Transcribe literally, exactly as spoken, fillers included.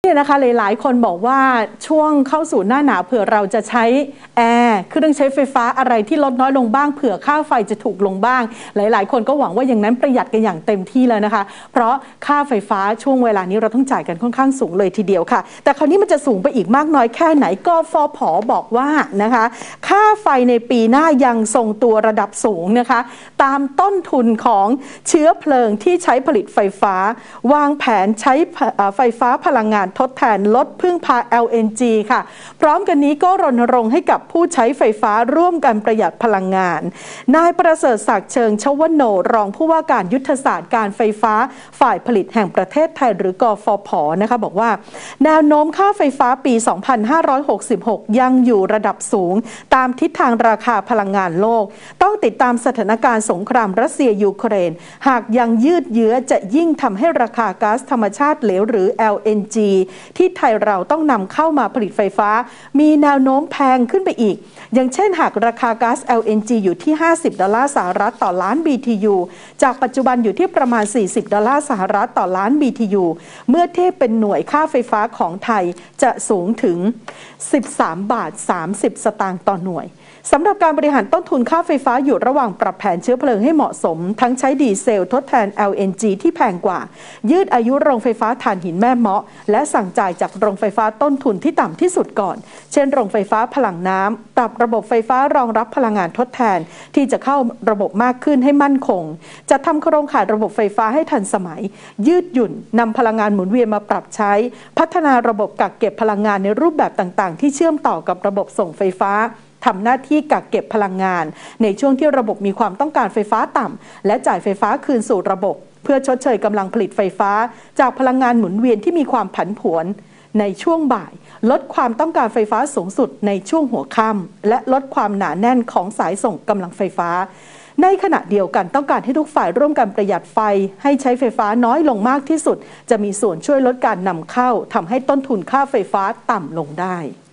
เนี่ยนะคะหลายๆคนบอกว่าช่วงเข้าสู่หน้าหนาวเผื่อเราจะใช้แอร์เครื่องใช้ไฟฟ้าอะไรที่ลดน้อยลงบ้างเผื่อค่าไฟจะถูกลงบ้างหลายๆคนก็หวังว่าอย่างนั้นประหยัดกันอย่างเต็มที่แล้วนะคะเพราะค่าไฟฟ้าช่วงเวลานี้เราต้องจ่ายกันค่อนข้างสูงเลยทีเดียวค่ะแต่คราวนี้มันจะสูงไปอีกมากน้อยแค่ไหนกฟผ.บอกว่านะคะค่าไฟในปีหน้ายังทรงตัวระดับสูงนะคะตามต้นทุนของเชื้อเพลิงที่ใช้ผลิตไฟฟ้าวางแผนใช้ไฟฟ้าพลังงานทดแทนลดพึ่งพา แอล เอ็น จี ค่ะพร้อมกันนี้ก็รณรงค์ให้กับผู้ใช้ไฟฟ้าร่วมกันประหยัดพลังงานนายประเสริฐศักดิ์เชิงชวโนรองผู้ว่าการยุทธศาสตร์การไฟฟ้าฝ่ายผลิตแห่งประเทศไทยหรือกฟผ.นะคะบอกว่าแนวโน้มค่าไฟฟ้าปี สองพันห้าร้อยหกสิบหก ยังอยู่ระดับสูงตามทิศทางราคาพลังงานโลกต้องติดตามสถานการณ์สงครามรัสเซียยูเครนหากยังยืดเยื้อจะยิ่งทำให้ราคาก๊าซธรรมชาติเหลวหรือ แอล เอ็น จี ที่ไทยเราต้องนำเข้ามาผลิตไฟฟ้ามีแนวโน้มแพงขึ้นไปอีกอย่างเช่นหากราคาก๊าซ แอล เอ็น จี อยู่ที่ห้าสิบดอลลาร์สหรัฐต่อล้าน บี ที ยู จากปัจจุบันอยู่ที่ประมาณสี่สิบดอลลาร์สหรัฐต่อล้าน บี ที ยู เมื่อเทียบเป็นหน่วยค่าไฟฟ้าของไทยจะสูงถึงสิบสามบาทสามสิบสตางค์ต่อหน่วยสำหรับการบริหารต้นทุนค่าไฟฟ้าอยู่ระหว่างปรับแผนเชื้อเพลิงให้เหมาะสมทั้งใช้ดีเซลทดแทน แอล เอ็น จี ที่แพงกว่ายืดอายุโรงไฟฟ้าถ่านหินแม่เมาะและสั่งจ่ายจากโรงไฟฟ้าต้นทุนที่ต่ำที่สุดก่อนเช่นโรงไฟฟ้าพลังน้ำปรับระบบไฟฟ้ารองรับพลังงานทดแทนที่จะเข้าระบบมากขึ้นให้มั่นคงจะทำโครงข่ายระบบไฟฟ้าให้ทันสมัยยืดหยุ่นนำพลังงานหมุนเวียนมาปรับใช้พัฒนาระบบกักเก็บพลังงานในรูปแบบต่างๆที่เชื่อมต่อกับระบบส่งไฟฟ้าทำหน้าที่กักเก็บพลังงานในช่วงที่ระบบมีความต้องการไฟฟ้าต่ำและจ่ายไฟฟ้าคืนสู่ระบบเพื่อชดเชยกำลังผลิตไฟฟ้าจากพลังงานหมุนเวียนที่มีความผันผวนในช่วงบ่ายลดความต้องการไฟฟ้าสูงสุดในช่วงหัวค่ำและลดความหนาแน่นของสายส่งกำลังไฟฟ้าในขณะเดียวกันต้องการให้ทุกฝ่ายร่วมกันประหยัดไฟให้ใช้ไฟฟ้าน้อยลงมากที่สุดจะมีส่วนช่วยลดการนำเข้าทำให้ต้นทุนค่าไฟฟ้าต่ำลงได้